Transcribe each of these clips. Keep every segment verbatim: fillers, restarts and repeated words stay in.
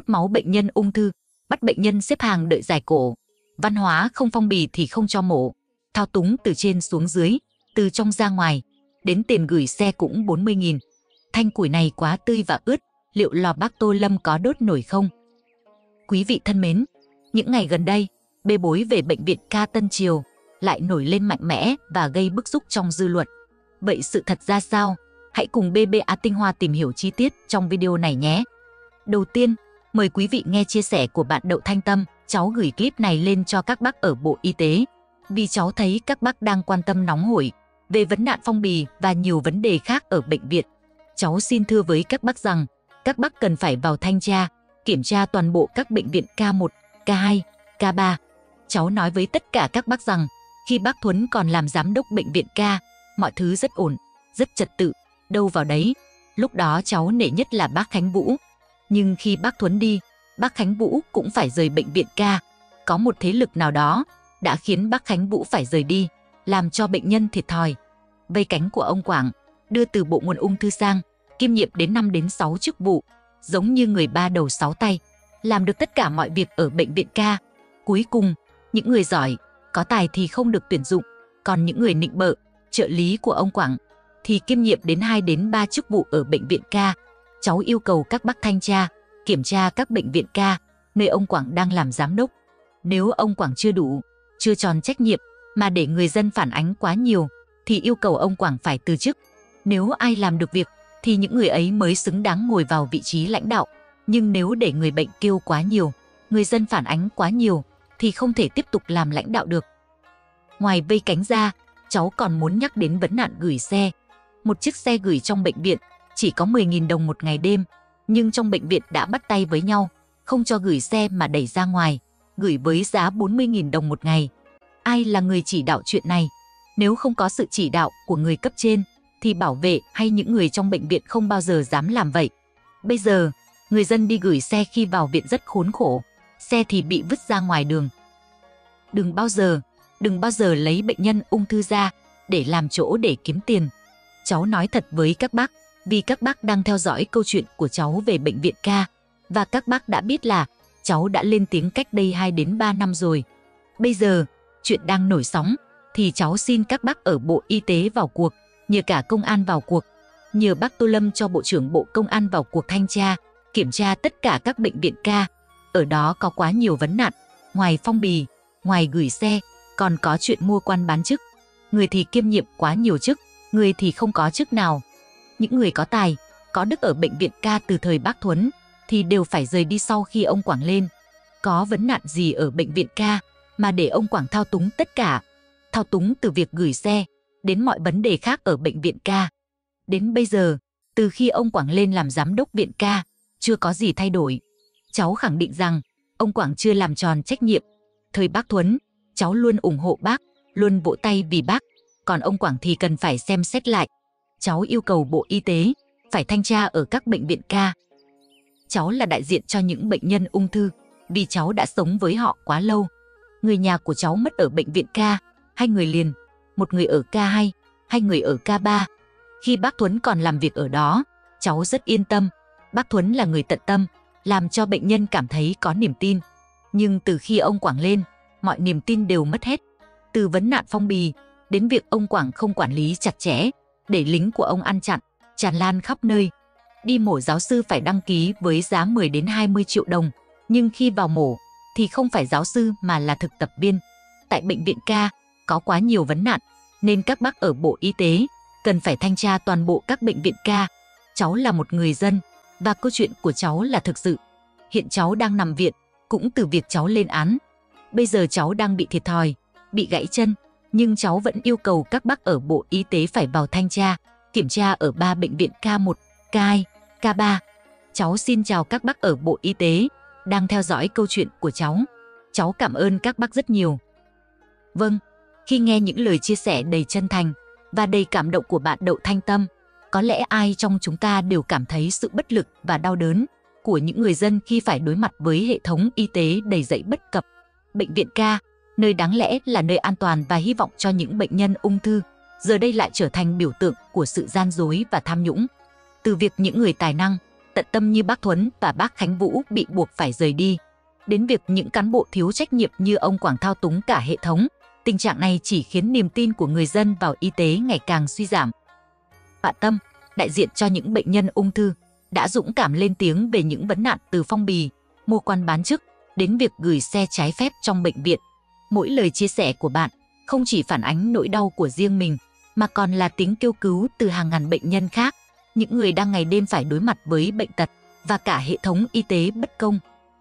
hút máu bệnh nhân ung thư, bắt bệnh nhân xếp hàng đợi giải cổ. Văn hóa không phong bì thì không cho mổ. Thao túng từ trên xuống dưới, từ trong ra ngoài. Đến tiền gửi xe cũng bốn mươi nghìn. Thanh củi này quá tươi và ướt, liệu lò bác Tô Lâm có đốt nổi không? Quý vị thân mến, những ngày gần đây, bê bối về bệnh viện ca Tân Triều lại nổi lên mạnh mẽ và gây bức xúc trong dư luận. Vậy sự thật ra sao? Hãy cùng bê bê a Tinh Hoa tìm hiểu chi tiết trong video này nhé. Đầu tiên, mời quý vị nghe chia sẻ của bạn Đậu Thanh Tâm. Cháu gửi clip này lên cho các bác ở Bộ Y tế vì cháu thấy các bác đang quan tâm nóng hổi về vấn nạn phong bì và nhiều vấn đề khác ở bệnh viện. Cháu xin thưa với các bác rằng các bác cần phải vào thanh tra, kiểm tra toàn bộ các bệnh viện ca một, ca hai, ca ba. Cháu nói với tất cả các bác rằng khi bác Thuấn còn làm giám đốc bệnh viện ca, mọi thứ rất ổn, rất trật tự, đâu vào đấy. Lúc đó cháu nể nhất là bác Khánh Vũ. Nhưng khi bác Thuấn đi, bác Khánh Vũ cũng phải rời bệnh viện ca. Có một thế lực nào đó đã khiến bác Khánh Vũ phải rời đi, làm cho bệnh nhân thiệt thòi. Vây cánh của ông Quảng đưa từ bộ nguồn ung thư sang, kiêm nhiệm đến năm đến sáu chức vụ, giống như người ba đầu sáu tay, làm được tất cả mọi việc ở bệnh viện ca. Cuối cùng, những người giỏi, có tài thì không được tuyển dụng, còn những người nịnh bợ, trợ lý của ông Quảng thì kiêm nhiệm đến hai đến ba chức vụ ở bệnh viện ca. Cháu yêu cầu các bác thanh tra, kiểm tra các bệnh viện ca nơi ông Quảng đang làm giám đốc. Nếu ông Quảng chưa đủ, chưa tròn trách nhiệm mà để người dân phản ánh quá nhiều thì yêu cầu ông Quảng phải từ chức. Nếu ai làm được việc thì những người ấy mới xứng đáng ngồi vào vị trí lãnh đạo. Nhưng nếu để người bệnh kêu quá nhiều, người dân phản ánh quá nhiều thì không thể tiếp tục làm lãnh đạo được. Ngoài vây cánh ra, cháu còn muốn nhắc đến vấn nạn gửi xe. Một chiếc xe gửi trong bệnh viện chỉ có mười nghìn đồng một ngày đêm, nhưng trong bệnh viện đã bắt tay với nhau, không cho gửi xe mà đẩy ra ngoài, gửi với giá bốn mươi nghìn đồng một ngày. Ai là người chỉ đạo chuyện này? Nếu không có sự chỉ đạo của người cấp trên, thì bảo vệ hay những người trong bệnh viện không bao giờ dám làm vậy. Bây giờ, người dân đi gửi xe khi vào viện rất khốn khổ, xe thì bị vứt ra ngoài đường. Đừng bao giờ, đừng bao giờ lấy bệnh nhân ung thư ra để làm chỗ để kiếm tiền. Cháu nói thật với các bác, vì các bác đang theo dõi câu chuyện của cháu về bệnh viện ca, và các bác đã biết là cháu đã lên tiếng cách đây hai đến ba năm rồi. Bây giờ, chuyện đang nổi sóng, thì cháu xin các bác ở Bộ Y tế vào cuộc, nhờ cả công an vào cuộc, nhờ bác Tô Lâm cho Bộ trưởng Bộ Công an vào cuộc thanh tra, kiểm tra tất cả các bệnh viện ca. Ở đó có quá nhiều vấn nạn, ngoài phong bì, ngoài gửi xe, còn có chuyện mua quan bán chức. Người thì kiêm nhiệm quá nhiều chức, người thì không có chức nào. Những người có tài, có đức ở bệnh viện ca từ thời bác Thuấn thì đều phải rời đi sau khi ông Quảng lên. Có vấn nạn gì ở bệnh viện ca mà để ông Quảng thao túng tất cả, thao túng từ việc gửi xe đến mọi vấn đề khác ở bệnh viện ca. Đến bây giờ, từ khi ông Quảng lên làm giám đốc viện ca, chưa có gì thay đổi. Cháu khẳng định rằng ông Quảng chưa làm tròn trách nhiệm. Thời bác Thuấn, cháu luôn ủng hộ bác, luôn vỗ tay vì bác, còn ông Quảng thì cần phải xem xét lại. Cháu yêu cầu Bộ Y tế phải thanh tra ở các bệnh viện ca. Cháu là đại diện cho những bệnh nhân ung thư, vì cháu đã sống với họ quá lâu. Người nhà của cháu mất ở bệnh viện ca, hai người liền, một người ở ca hai, hai người ở ca ba. Khi bác Thuấn còn làm việc ở đó, cháu rất yên tâm. Bác Thuấn là người tận tâm, làm cho bệnh nhân cảm thấy có niềm tin. Nhưng từ khi ông Quảng lên, mọi niềm tin đều mất hết. Từ vấn nạn phong bì đến việc ông Quảng không quản lý chặt chẽ, để lính của ông ăn chặn, tràn lan khắp nơi. Đi mổ giáo sư phải đăng ký với giá mười đến hai mươi triệu đồng, nhưng khi vào mổ thì không phải giáo sư mà là thực tập viên. Tại bệnh viện ca có quá nhiều vấn nạn, nên các bác ở Bộ Y tế cần phải thanh tra toàn bộ các bệnh viện ca. Cháu là một người dân và câu chuyện của cháu là thực sự. Hiện cháu đang nằm viện cũng từ việc cháu lên án. Bây giờ cháu đang bị thiệt thòi, bị gãy chân, nhưng cháu vẫn yêu cầu các bác ở Bộ Y tế phải vào thanh tra, kiểm tra ở ba bệnh viện ca một, ca hai, ca ba. Cháu xin chào các bác ở Bộ Y tế đang theo dõi câu chuyện của cháu. Cháu cảm ơn các bác rất nhiều. Vâng, khi nghe những lời chia sẻ đầy chân thành và đầy cảm động của bạn Đậu Thanh Tâm, có lẽ ai trong chúng ta đều cảm thấy sự bất lực và đau đớn của những người dân khi phải đối mặt với hệ thống y tế đầy dẫy bất cập. Bệnh viện ca, nơi đáng lẽ là nơi an toàn và hy vọng cho những bệnh nhân ung thư, giờ đây lại trở thành biểu tượng của sự gian dối và tham nhũng. Từ việc những người tài năng, tận tâm như bác Thuấn và bác Khánh Vũ bị buộc phải rời đi, đến việc những cán bộ thiếu trách nhiệm như ông Quảng thao túng cả hệ thống. Tình trạng này chỉ khiến niềm tin của người dân vào y tế ngày càng suy giảm. Bạn Tâm, đại diện cho những bệnh nhân ung thư, đã dũng cảm lên tiếng về những vấn nạn từ phong bì, mua quan bán chức, đến việc gửi xe trái phép trong bệnh viện. Mỗi lời chia sẻ của bạn không chỉ phản ánh nỗi đau của riêng mình, mà còn là tiếng kêu cứu từ hàng ngàn bệnh nhân khác, những người đang ngày đêm phải đối mặt với bệnh tật và cả hệ thống y tế bất công.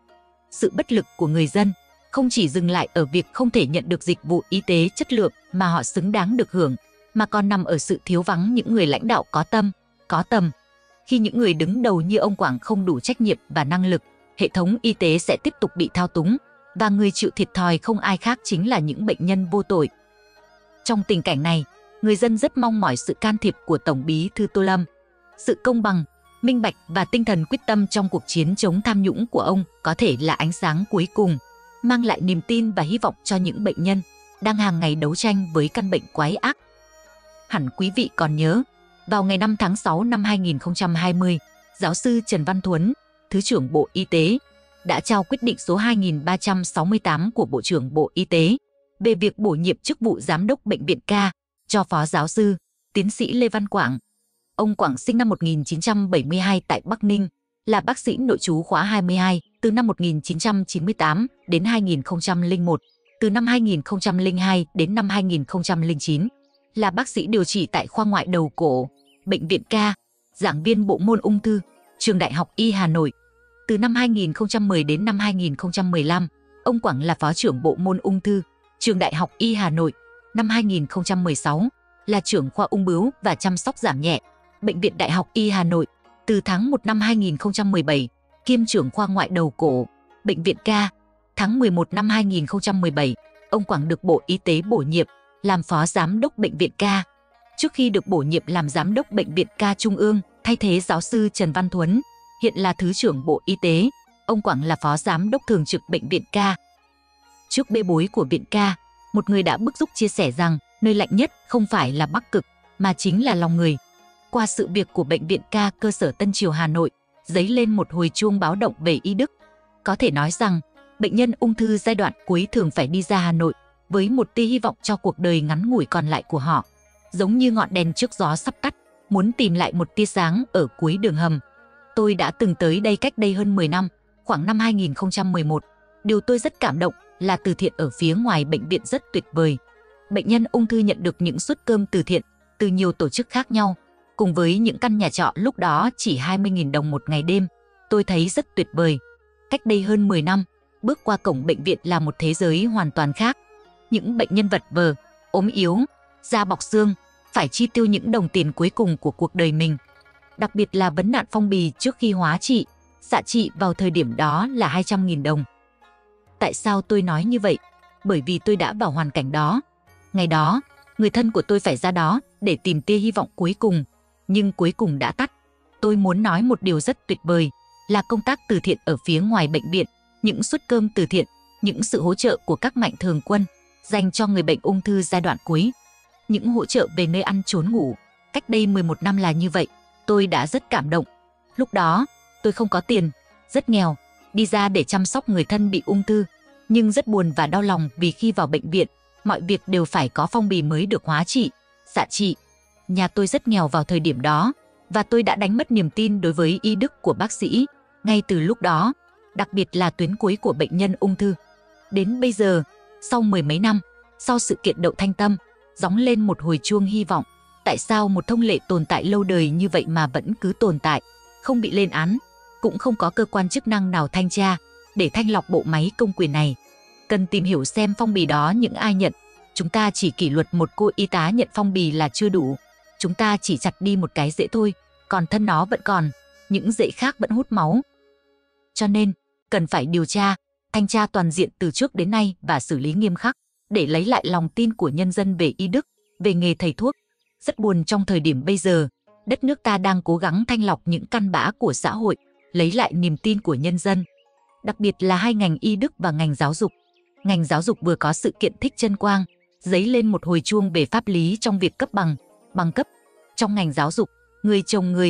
Sự bất lực của người dân không chỉ dừng lại ở việc không thể nhận được dịch vụ y tế chất lượng mà họ xứng đáng được hưởng, mà còn nằm ở sự thiếu vắng những người lãnh đạo có tâm, có tầm. Khi những người đứng đầu như ông Quảng không đủ trách nhiệm và năng lực, hệ thống y tế sẽ tiếp tục bị thao túng, và người chịu thiệt thòi không ai khác chính là những bệnh nhân vô tội. Trong tình cảnh này, người dân rất mong mỏi sự can thiệp của Tổng Bí thư Tô Lâm. Sự công bằng, minh bạch và tinh thần quyết tâm trong cuộc chiến chống tham nhũng của ông có thể là ánh sáng cuối cùng, mang lại niềm tin và hy vọng cho những bệnh nhân đang hàng ngày đấu tranh với căn bệnh quái ác. Hẳn quý vị còn nhớ, vào ngày năm tháng sáu năm hai nghìn không trăm hai mươi, giáo sư Trần Văn Thuấn, Thứ trưởng Bộ Y tế, đã trao quyết định số hai nghìn ba trăm sáu mươi tám của Bộ trưởng Bộ Y tế về việc bổ nhiệm chức vụ Giám đốc Bệnh viện K cho Phó Giáo sư, Tiến sĩ Lê Văn Quảng. Ông Quảng sinh năm một nghìn chín trăm bảy mươi hai tại Bắc Ninh, là bác sĩ nội trú khóa hai mươi hai từ năm một nghìn chín trăm chín mươi tám đến hai nghìn không trăm lẻ một, từ năm hai nghìn không trăm lẻ hai đến năm hai nghìn không trăm lẻ chín, là bác sĩ điều trị tại khoa ngoại đầu cổ, Bệnh viện K, giảng viên bộ môn ung thư, Trường Đại học Y Hà Nội. Từ năm hai nghìn không trăm mười đến năm hai nghìn không trăm mười lăm, ông Quảng là phó trưởng bộ môn ung thư, Trường Đại học Y Hà Nội. Năm hai nghìn không trăm mười sáu, là trưởng khoa ung bướu và chăm sóc giảm nhẹ, Bệnh viện Đại học Y Hà Nội. Từ tháng một năm hai nghìn không trăm mười bảy, kiêm trưởng khoa ngoại đầu cổ, Bệnh viện K. Tháng mười một năm hai nghìn không trăm mười bảy, ông Quảng được Bộ Y tế bổ nhiệm làm phó giám đốc Bệnh viện K. Trước khi được bổ nhiệm làm giám đốc Bệnh viện K Trung ương, thay thế giáo sư Trần Văn Thuấn, hiện là Thứ trưởng Bộ Y tế, ông Quảng là phó giám đốc thường trực Bệnh viện K. Trước bê bối của viện K, một người đã bức xúc chia sẻ rằng nơi lạnh nhất không phải là Bắc Cực, mà chính là lòng người. Qua sự việc của Bệnh viện K cơ sở Tân Triều Hà Nội, dấy lên một hồi chuông báo động về y đức. Có thể nói rằng, bệnh nhân ung thư giai đoạn cuối thường phải đi ra Hà Nội với một tia hy vọng cho cuộc đời ngắn ngủi còn lại của họ. Giống như ngọn đèn trước gió sắp tắt, muốn tìm lại một tia sáng ở cuối đường hầm. Tôi đã từng tới đây cách đây hơn mười năm, khoảng năm hai nghìn không trăm mười một. Điều tôi rất cảm động là từ thiện ở phía ngoài bệnh viện rất tuyệt vời. Bệnh nhân ung thư nhận được những suất cơm từ thiện từ nhiều tổ chức khác nhau, cùng với những căn nhà trọ lúc đó chỉ hai mươi nghìn đồng một ngày đêm. Tôi thấy rất tuyệt vời. Cách đây hơn mười năm, bước qua cổng bệnh viện là một thế giới hoàn toàn khác. Những bệnh nhân vật vờ, ốm yếu, da bọc xương, phải chi tiêu những đồng tiền cuối cùng của cuộc đời mình. Đặc biệt là vấn nạn phong bì trước khi hóa trị, xạ trị vào thời điểm đó là hai trăm nghìn đồng. Tại sao tôi nói như vậy? Bởi vì tôi đã vào hoàn cảnh đó. Ngày đó, người thân của tôi phải ra đó để tìm tia hy vọng cuối cùng, nhưng cuối cùng đã tắt. Tôi muốn nói một điều rất tuyệt vời là công tác từ thiện ở phía ngoài bệnh viện, những suất cơm từ thiện, những sự hỗ trợ của các mạnh thường quân dành cho người bệnh ung thư giai đoạn cuối, những hỗ trợ về nơi ăn trốn ngủ. Cách đây mười một năm là như vậy, tôi đã rất cảm động. Lúc đó, tôi không có tiền, rất nghèo, đi ra để chăm sóc người thân bị ung thư, nhưng rất buồn và đau lòng vì khi vào bệnh viện, mọi việc đều phải có phong bì mới được hóa trị, xạ trị. Nhà tôi rất nghèo vào thời điểm đó, và tôi đã đánh mất niềm tin đối với y đức của bác sĩ ngay từ lúc đó, đặc biệt là tuyến cuối của bệnh nhân ung thư. Đến bây giờ, sau mười mấy năm, sau sự kiện Đậu Thanh Tâm, gióng lên một hồi chuông hy vọng. Tại sao một thông lệ tồn tại lâu đời như vậy mà vẫn cứ tồn tại, không bị lên án, cũng không có cơ quan chức năng nào thanh tra để thanh lọc bộ máy công quyền này? Cần tìm hiểu xem phong bì đó những ai nhận. Chúng ta chỉ kỷ luật một cô y tá nhận phong bì là chưa đủ. Chúng ta chỉ chặt đi một cái rễ thôi, còn thân nó vẫn còn, những rễ khác vẫn hút máu. Cho nên, cần phải điều tra, thanh tra toàn diện từ trước đến nay và xử lý nghiêm khắc, để lấy lại lòng tin của nhân dân về y đức, về nghề thầy thuốc. Rất buồn trong thời điểm bây giờ, đất nước ta đang cố gắng thanh lọc những căn bã của xã hội, lấy lại niềm tin của nhân dân. Đặc biệt là hai ngành y đức và ngành giáo dục. Ngành giáo dục vừa có sự kiện Thích Trân Quang, dấy lên một hồi chuông về pháp lý trong việc cấp bằng, bằng cấp. Trong ngành giáo dục, người trồng người,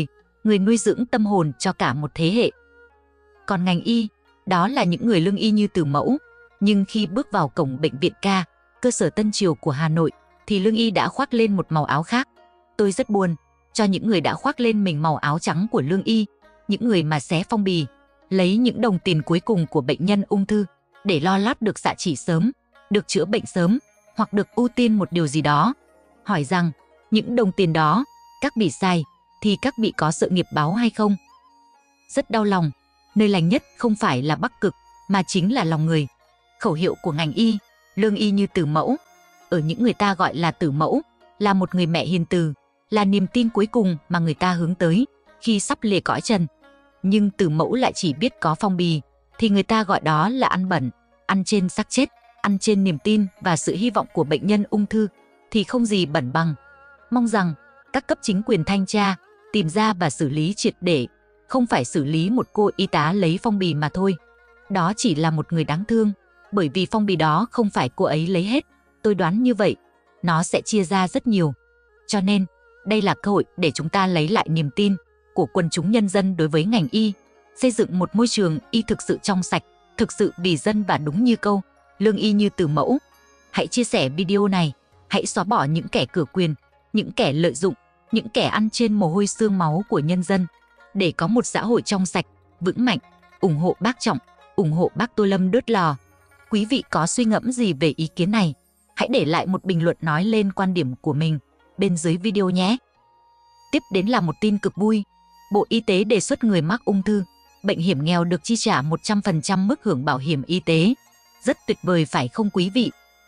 người nuôi dưỡng tâm hồn cho cả một thế hệ. Còn ngành y, đó là những người lương y như Từ Mẫu. Nhưng khi bước vào cổng bệnh viện Ca, cơ sở Tân Triều của Hà Nội, thì lương y đã khoác lên một màu áo khác. Tôi rất buồn cho những người đã khoác lên mình màu áo trắng của lương y, những người mà xé phong bì, lấy những đồng tiền cuối cùng của bệnh nhân ung thư để lo lót được xạ trị sớm, được chữa bệnh sớm, hoặc được ưu tiên một điều gì đó. Hỏi rằng, những đồng tiền đó, các bị sai, thì các bị có sự nghiệp báo hay không? Rất đau lòng, nơi lành nhất không phải là Bắc Cực, mà chính là lòng người. Khẩu hiệu của ngành y, lương y như Từ Mẫu, ở những người ta gọi là Từ Mẫu, là một người mẹ hiền từ, là niềm tin cuối cùng mà người ta hướng tới khi sắp lìa cõi trần. Nhưng Từ Mẫu lại chỉ biết có phong bì, thì người ta gọi đó là ăn bẩn, ăn trên xác chết, ăn trên niềm tin và sự hy vọng của bệnh nhân ung thư, thì không gì bẩn bằng. Mong rằng các cấp chính quyền thanh tra, tìm ra và xử lý triệt để, không phải xử lý một cô y tá lấy phong bì mà thôi. Đó chỉ là một người đáng thương, bởi vì phong bì đó không phải cô ấy lấy hết. Tôi đoán như vậy, nó sẽ chia ra rất nhiều. Cho nên, đây là cơ hội để chúng ta lấy lại niềm tin của quần chúng nhân dân đối với ngành y, xây dựng một môi trường y thực sự trong sạch, thực sự vì dân và đúng như câu, lương y như Từ Mẫu. Hãy chia sẻ video này, hãy xóa bỏ những kẻ cửa quyền, những kẻ lợi dụng, những kẻ ăn trên mồ hôi xương máu của nhân dân, để có một xã hội trong sạch, vững mạnh. Ủng hộ bác Trọng, ủng hộ bác Tô Lâm đốt lò. Quý vị có suy ngẫm gì về ý kiến này? Hãy để lại một bình luận nói lên quan điểm của mình bên dưới video nhé. Tiếp đến là một tin cực vui. Bộ Y tế đề xuất người mắc ung thư, bệnh hiểm nghèo được chi trả một trăm phần trăm mức hưởng bảo hiểm y tế. Rất tuyệt vời phải không quý vị?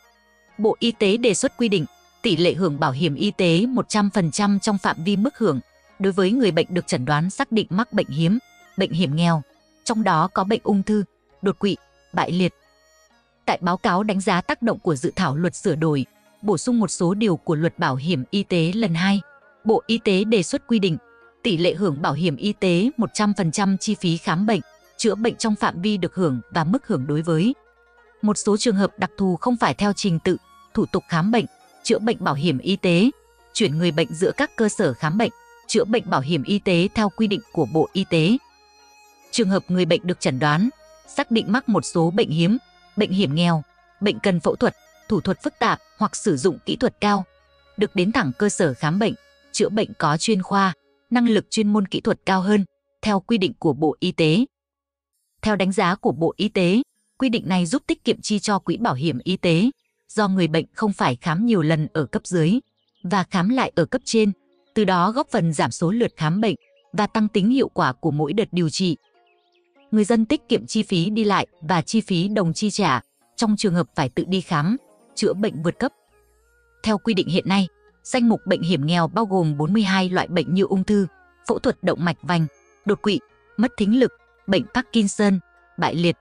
Bộ Y tế đề xuất quy định tỷ lệ hưởng bảo hiểm y tế một trăm phần trăm trong phạm vi mức hưởng đối với người bệnh được chẩn đoán xác định mắc bệnh hiếm, bệnh hiểm nghèo, trong đó có bệnh ung thư, đột quỵ, bại liệt. Tại báo cáo đánh giá tác động của dự thảo luật sửa đổi, bổ sung một số điều của luật bảo hiểm y tế lần hai, Bộ Y tế đề xuất quy định tỷ lệ hưởng bảo hiểm y tế một trăm phần trăm chi phí khám bệnh, chữa bệnh trong phạm vi được hưởng và mức hưởng đối với một số trường hợp đặc thù không phải theo trình tự, thủ tục khám bệnh, chữa bệnh bảo hiểm y tế, chuyển người bệnh giữa các cơ sở khám bệnh, chữa bệnh bảo hiểm y tế theo quy định của Bộ Y tế. Trường hợp người bệnh được chẩn đoán, xác định mắc một số bệnh hiếm, bệnh hiểm nghèo, bệnh cần phẫu thuật, thủ thuật phức tạp hoặc sử dụng kỹ thuật cao, được đến thẳng cơ sở khám bệnh, chữa bệnh có chuyên khoa, năng lực chuyên môn kỹ thuật cao hơn, theo quy định của Bộ Y tế. Theo đánh giá của Bộ Y tế, quy định này giúp tiết kiệm chi cho quỹ bảo hiểm y tế, do người bệnh không phải khám nhiều lần ở cấp dưới và khám lại ở cấp trên, từ đó góp phần giảm số lượt khám bệnh và tăng tính hiệu quả của mỗi đợt điều trị. Người dân tiết kiệm chi phí đi lại và chi phí đồng chi trả trong trường hợp phải tự đi khám, chữa bệnh vượt cấp. Theo quy định hiện nay, danh mục bệnh hiểm nghèo bao gồm bốn mươi hai loại bệnh như ung thư, phẫu thuật động mạch vành, đột quỵ, mất thính lực, bệnh Parkinson, bại liệt.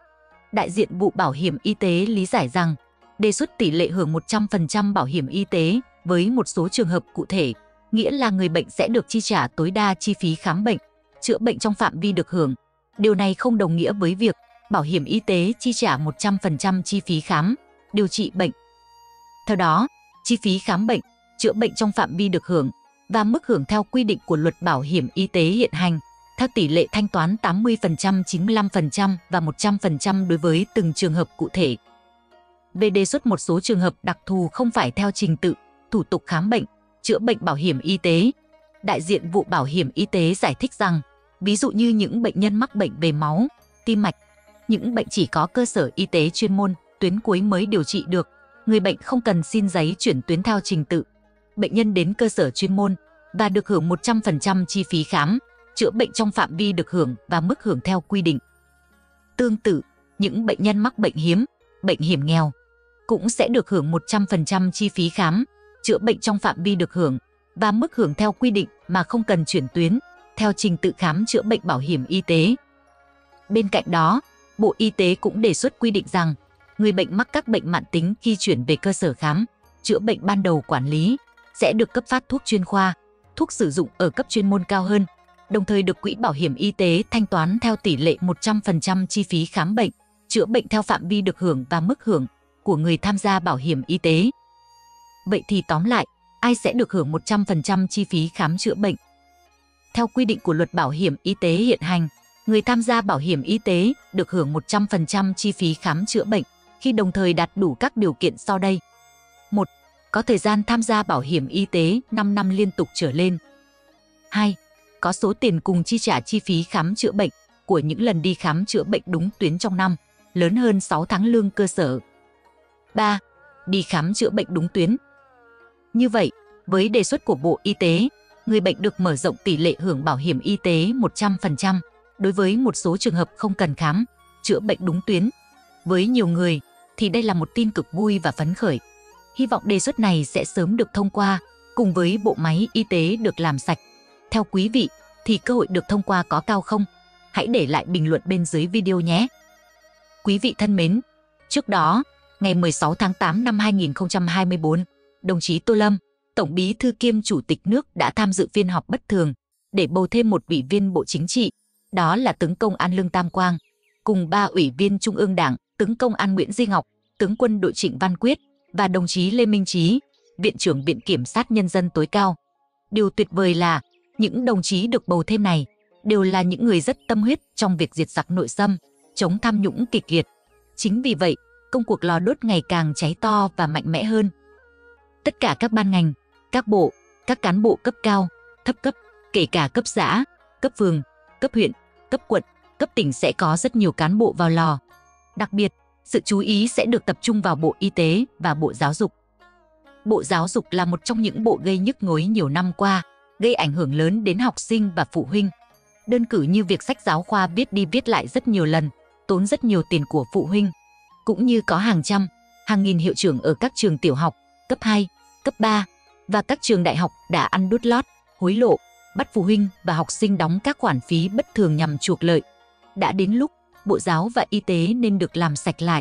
Đại diện vụ bảo hiểm y tế lý giải rằng, đề xuất tỷ lệ hưởng một trăm phần trăm bảo hiểm y tế với một số trường hợp cụ thể, nghĩa là người bệnh sẽ được chi trả tối đa chi phí khám bệnh, chữa bệnh trong phạm vi được hưởng. Điều này không đồng nghĩa với việc bảo hiểm y tế chi trả một trăm phần trăm chi phí khám, điều trị bệnh. Theo đó, chi phí khám bệnh, chữa bệnh trong phạm vi được hưởng và mức hưởng theo quy định của luật bảo hiểm y tế hiện hành, theo tỷ lệ thanh toán tám mươi phần trăm, chín mươi lăm phần trăm và một trăm phần trăm đối với từng trường hợp cụ thể. Về đề xuất một số trường hợp đặc thù không phải theo trình tự, thủ tục khám bệnh, chữa bệnh bảo hiểm y tế, đại diện vụ bảo hiểm y tế giải thích rằng, ví dụ như những bệnh nhân mắc bệnh về máu, tim mạch, những bệnh chỉ có cơ sở y tế chuyên môn, tuyến cuối mới điều trị được, người bệnh không cần xin giấy chuyển tuyến theo trình tự. Bệnh nhân đến cơ sở chuyên môn và được hưởng một trăm phần trăm chi phí khám, chữa bệnh trong phạm vi được hưởng và mức hưởng theo quy định. Tương tự, những bệnh nhân mắc bệnh hiếm, bệnh hiểm nghèo cũng sẽ được hưởng một trăm phần trăm chi phí khám, chữa bệnh trong phạm vi được hưởng và mức hưởng theo quy định mà không cần chuyển tuyến theo trình tự khám chữa bệnh bảo hiểm y tế. Bên cạnh đó, Bộ Y tế cũng đề xuất quy định rằng, người bệnh mắc các bệnh mãn tính khi chuyển về cơ sở khám, chữa bệnh ban đầu quản lý sẽ được cấp phát thuốc chuyên khoa, thuốc sử dụng ở cấp chuyên môn cao hơn, đồng thời được quỹ bảo hiểm y tế thanh toán theo tỷ lệ một trăm phần trăm chi phí khám bệnh, chữa bệnh theo phạm vi được hưởng và mức hưởng của người tham gia bảo hiểm y tế. Vậy thì tóm lại, ai sẽ được hưởng một trăm phần trăm chi phí khám chữa bệnh? Theo quy định của luật bảo hiểm y tế hiện hành, người tham gia bảo hiểm y tế được hưởng một trăm phần trăm chi phí khám chữa bệnh khi đồng thời đạt đủ các điều kiện sau đây. một. Có thời gian tham gia bảo hiểm y tế năm năm liên tục trở lên. hai. Có số tiền cùng chi trả chi phí khám chữa bệnh của những lần đi khám chữa bệnh đúng tuyến trong năm lớn hơn sáu tháng lương cơ sở. ba. Đi khám chữa bệnh đúng tuyến. Như vậy, với đề xuất của Bộ Y tế, người bệnh được mở rộng tỷ lệ hưởng bảo hiểm y tế một trăm phần trăm đối với một số trường hợp không cần khám, chữa bệnh đúng tuyến. Với nhiều người thì đây là một tin cực vui và phấn khởi. Hy vọng đề xuất này sẽ sớm được thông qua, cùng với bộ máy y tế được làm sạch. Theo quý vị thì cơ hội được thông qua có cao không? Hãy để lại bình luận bên dưới video nhé. Quý vị thân mến, trước đó, ngày mười sáu tháng tám năm hai nghìn không trăm hai mươi tư, đồng chí Tô Lâm, Tổng Bí thư kiêm Chủ tịch nước đã tham dự phiên họp bất thường để bầu thêm một ủy viên Bộ Chính trị, đó là tướng Công an Lương Tam Quang, cùng ba ủy viên Trung ương Đảng, tướng Công an Nguyễn Duy Ngọc, tướng Quân đội Trịnh Văn Quyết và đồng chí Lê Minh Trí, Viện trưởng Viện Kiểm sát Nhân dân tối cao. Điều tuyệt vời là những đồng chí được bầu thêm này đều là những người rất tâm huyết trong việc diệt giặc nội xâm, chống tham nhũng kịch liệt. Chính vì vậy, công cuộc lò đốt ngày càng cháy to và mạnh mẽ hơn. Tất cả các ban ngành, các bộ, các cán bộ cấp cao, thấp cấp, kể cả cấp xã, cấp phường, cấp huyện, cấp quận, cấp tỉnh sẽ có rất nhiều cán bộ vào lò. Đặc biệt, sự chú ý sẽ được tập trung vào Bộ Y tế và Bộ Giáo dục. Bộ Giáo dục là một trong những bộ gây nhức nhối nhiều năm qua, gây ảnh hưởng lớn đến học sinh và phụ huynh. Đơn cử như việc sách giáo khoa viết đi viết lại rất nhiều lần, tốn rất nhiều tiền của phụ huynh. Cũng như có hàng trăm, hàng nghìn hiệu trưởng ở các trường tiểu học, cấp hai, cấp ba và các trường đại học đã ăn đút lót, hối lộ, bắt phụ huynh và học sinh đóng các khoản phí bất thường nhằm chuộc lợi. Đã đến lúc Bộ Giáo và Y tế nên được làm sạch lại.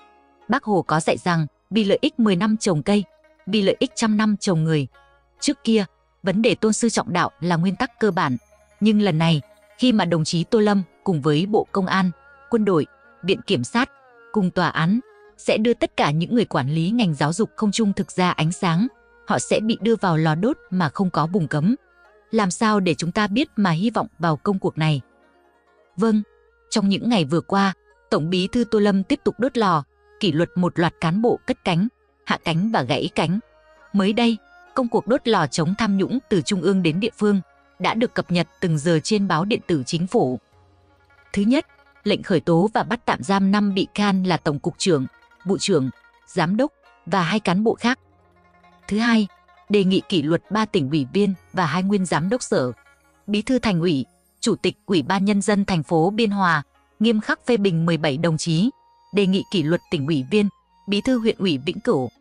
Bác Hồ có dạy rằng vì lợi ích mười năm trồng cây, vì lợi ích trăm năm trồng người. Trước kia, vấn đề tôn sư trọng đạo là nguyên tắc cơ bản. Nhưng lần này, khi mà đồng chí Tô Lâm cùng với Bộ Công an, Quân đội, Viện Kiểm sát, cùng Tòa án sẽ đưa tất cả những người quản lý ngành giáo dục không trung thực ra ánh sáng, họ sẽ bị đưa vào lò đốt mà không có vùng cấm. Làm sao để chúng ta biết mà hy vọng vào công cuộc này? Vâng, trong những ngày vừa qua, Tổng Bí thư Tô Lâm tiếp tục đốt lò, kỷ luật một loạt cán bộ cất cánh, hạ cánh và gãy cánh. Mới đây, công cuộc đốt lò chống tham nhũng từ trung ương đến địa phương đã được cập nhật từng giờ trên báo điện tử Chính phủ. Thứ nhất, lệnh khởi tố và bắt tạm giam năm bị can là Tổng cục trưởng, Vụ trưởng, Giám đốc và hai cán bộ khác. Thứ hai, đề nghị kỷ luật ba tỉnh ủy viên và hai nguyên giám đốc sở. Bí thư Thành ủy, Chủ tịch Ủy ban Nhân dân thành phố Biên Hòa nghiêm khắc phê bình mười bảy đồng chí, đề nghị kỷ luật tỉnh ủy viên, Bí thư huyện ủy Vĩnh Cửu.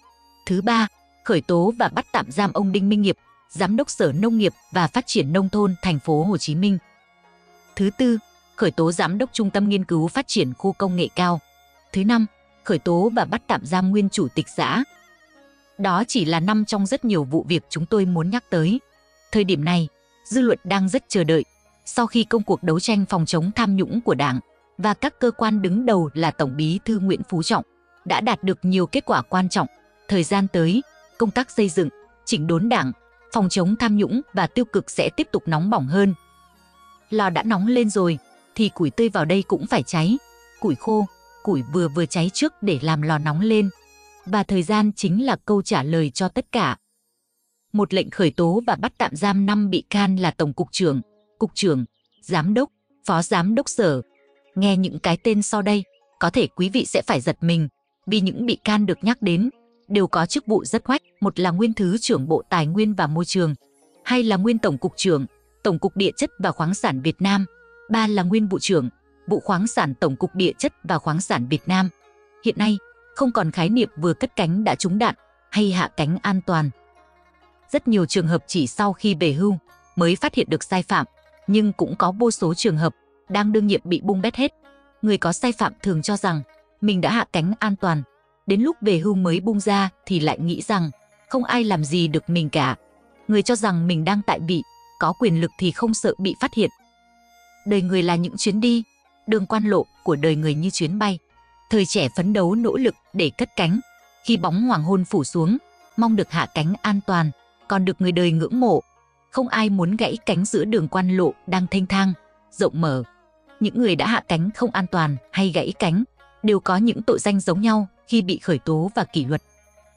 Thứ ba, khởi tố và bắt tạm giam ông Đinh Minh Nghiệp, Giám đốc Sở Nông nghiệp và Phát triển Nông thôn thành phố Hồ Chí Minh. Thứ tư, khởi tố Giám đốc Trung tâm Nghiên cứu Phát triển Khu Công nghệ Cao. Thứ năm, khởi tố và bắt tạm giam nguyên chủ tịch xã. Đó chỉ là năm trong rất nhiều vụ việc chúng tôi muốn nhắc tới. Thời điểm này, dư luận đang rất chờ đợi. Sau khi công cuộc đấu tranh phòng chống tham nhũng của Đảng và các cơ quan đứng đầu là Tổng Bí thư Nguyễn Phú Trọng đã đạt được nhiều kết quả quan trọng, thời gian tới, công tác xây dựng, chỉnh đốn Đảng, phòng chống tham nhũng và tiêu cực sẽ tiếp tục nóng bỏng hơn. Lò đã nóng lên rồi, thì củi tươi vào đây cũng phải cháy. Củi khô, củi vừa vừa cháy trước để làm lò nóng lên. Và thời gian chính là câu trả lời cho tất cả. Một lệnh khởi tố và bắt tạm giam năm bị can là Tổng cục trưởng, Cục trưởng, Giám đốc, Phó Giám đốc Sở. Nghe những cái tên sau đây, có thể quý vị sẽ phải giật mình, vì những bị can được nhắc đến đều có chức vụ rất oách. Một là nguyên Thứ trưởng Bộ Tài nguyên và Môi trường, hai là nguyên Tổng cục trưởng, Tổng cục Địa chất và Khoáng sản Việt Nam, ba là nguyên Vụ trưởng, Vụ khoáng sản Tổng cục Địa chất và Khoáng sản Việt Nam. Hiện nay, không còn khái niệm vừa cất cánh đã trúng đạn hay hạ cánh an toàn. Rất nhiều trường hợp chỉ sau khi về hưu mới phát hiện được sai phạm, nhưng cũng có vô số trường hợp đang đương nhiệm bị bung bét hết. Người có sai phạm thường cho rằng mình đã hạ cánh an toàn, đến lúc về hưu mới bung ra thì lại nghĩ rằng không ai làm gì được mình cả. Người cho rằng mình đang tại vị, có quyền lực thì không sợ bị phát hiện. Đời người là những chuyến đi, đường quan lộ của đời người như chuyến bay. Thời trẻ phấn đấu nỗ lực để cất cánh, khi bóng hoàng hôn phủ xuống, mong được hạ cánh an toàn, còn được người đời ngưỡng mộ. Không ai muốn gãy cánh giữa đường quan lộ đang thênh thang, rộng mở. Những người đã hạ cánh không an toàn hay gãy cánh đều có những tội danh giống nhau khi bị khởi tố và kỷ luật.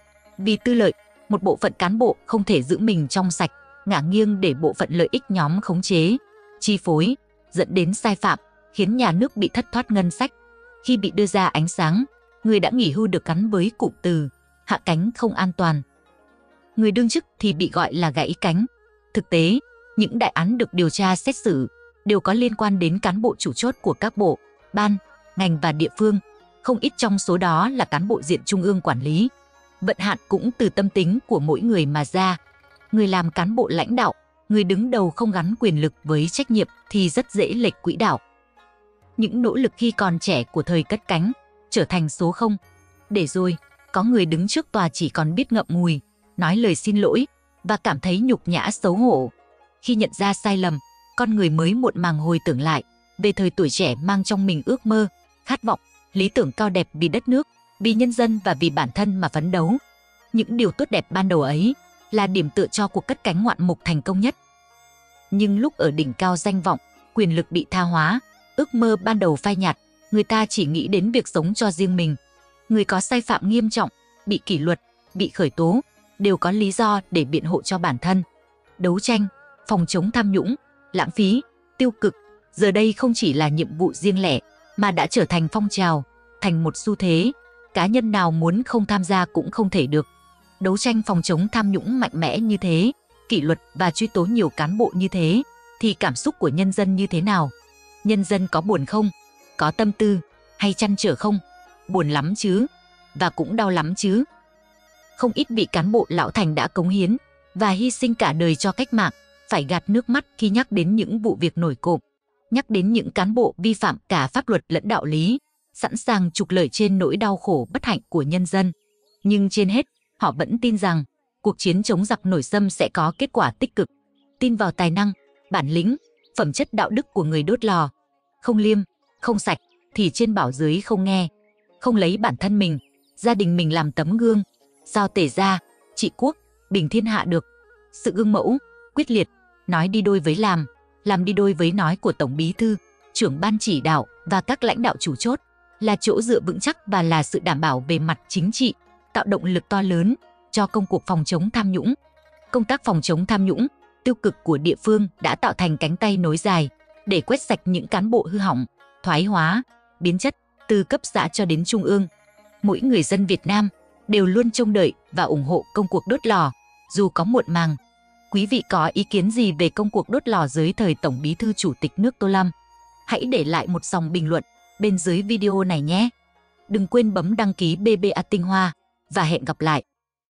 Vì tư lợi, một bộ phận cán bộ không thể giữ mình trong sạch, ngả nghiêng để bộ phận lợi ích nhóm khống chế, chi phối, dẫn đến sai phạm, khiến nhà nước bị thất thoát ngân sách. Khi bị đưa ra ánh sáng, người đã nghỉ hưu được gắn với cụm từ hạ cánh không an toàn. Người đương chức thì bị gọi là gãy cánh. Thực tế, những đại án được điều tra xét xử đều có liên quan đến cán bộ chủ chốt của các bộ, ban, ngành và địa phương. Không ít trong số đó là cán bộ diện trung ương quản lý. Vận hạn cũng từ tâm tính của mỗi người mà ra. Người làm cán bộ lãnh đạo, người đứng đầu không gắn quyền lực với trách nhiệm thì rất dễ lệch quỹ đạo. Những nỗ lực khi còn trẻ của thời cất cánh trở thành số không. Để rồi, có người đứng trước tòa chỉ còn biết ngậm ngùi, nói lời xin lỗi và cảm thấy nhục nhã xấu hổ. Khi nhận ra sai lầm, con người mới muộn màng hồi tưởng lại về thời tuổi trẻ mang trong mình ước mơ, khát vọng, lý tưởng cao đẹp vì đất nước, vì nhân dân và vì bản thân mà phấn đấu. Những điều tốt đẹp ban đầu ấy là điểm tựa cho cuộc cất cánh ngoạn mục thành công nhất. Nhưng lúc ở đỉnh cao danh vọng, quyền lực bị tha hóa, ước mơ ban đầu phai nhạt, người ta chỉ nghĩ đến việc sống cho riêng mình. Người có sai phạm nghiêm trọng, bị kỷ luật, bị khởi tố, đều có lý do để biện hộ cho bản thân. Đấu tranh, phòng chống tham nhũng, lãng phí, tiêu cực, giờ đây không chỉ là nhiệm vụ riêng lẻ, mà đã trở thành phong trào, thành một xu thế. Cá nhân nào muốn không tham gia cũng không thể được. Đấu tranh phòng chống tham nhũng mạnh mẽ như thế, kỷ luật và truy tố nhiều cán bộ như thế, thì cảm xúc của nhân dân như thế nào? Nhân dân có buồn không? Có tâm tư hay trăn trở không? Buồn lắm chứ, và cũng đau lắm chứ. Không ít vị cán bộ lão thành đã cống hiến và hy sinh cả đời cho cách mạng, phải gạt nước mắt khi nhắc đến những vụ việc nổi cộm, nhắc đến những cán bộ vi phạm cả pháp luật lẫn đạo lý, sẵn sàng trục lợi trên nỗi đau khổ bất hạnh của nhân dân. Nhưng trên hết, họ vẫn tin rằng cuộc chiến chống giặc nổi xâm sẽ có kết quả tích cực, tin vào tài năng, bản lĩnh, phẩm chất đạo đức của người đốt lò. Không liêm, không sạch thì trên bảo dưới không nghe. Không lấy bản thân mình, gia đình mình làm tấm gương, sao tể ra, trị quốc, bình thiên hạ được. Sự gương mẫu, quyết liệt, nói đi đôi với làm, làm đi đôi với nói của Tổng Bí thư, trưởng ban chỉ đạo và các lãnh đạo chủ chốt là chỗ dựa vững chắc và là sự đảm bảo về mặt chính trị, tạo động lực to lớn cho công cuộc phòng chống tham nhũng. Công tác phòng chống tham nhũng, tiêu cực của địa phương đã tạo thành cánh tay nối dài để quét sạch những cán bộ hư hỏng, thoái hóa, biến chất từ cấp xã cho đến trung ương. Mỗi người dân Việt Nam đều luôn trông đợi và ủng hộ công cuộc đốt lò, dù có muộn màng. Quý vị có ý kiến gì về công cuộc đốt lò dưới thời Tổng Bí thư Chủ tịch nước Tô Lâm? Hãy để lại một dòng bình luận bên dưới video này nhé! Đừng quên bấm đăng ký bê bê a Tinh Hoa và hẹn gặp lại!